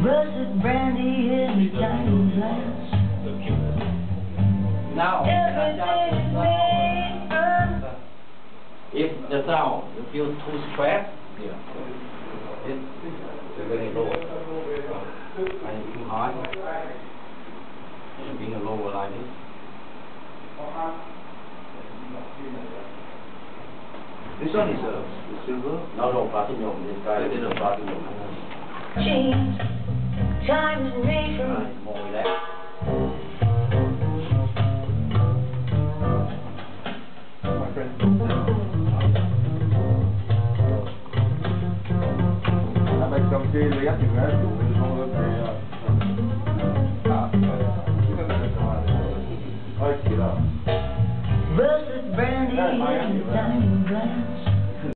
Russet brandy in the tiny glass. Now, Everything is made from. if the sound you feel too stressed, it's very low. And too high, being a lower like this. This one is silver? No, platinum. This guy is a platinum. Change. Time is made from. More relaxed. My friend. Avec comme c'est les gars qui veulent, ils vont le faire. Russet brandy in the tiny glass.